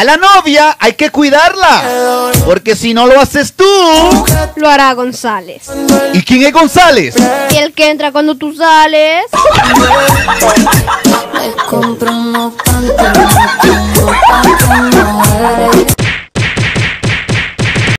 A la novia hay que cuidarla, porque si no lo haces tú, lo hará González. ¿Y quién es González? Y el que entra cuando tú sales. Me compro unos pantalones, tengo pa' que no eres.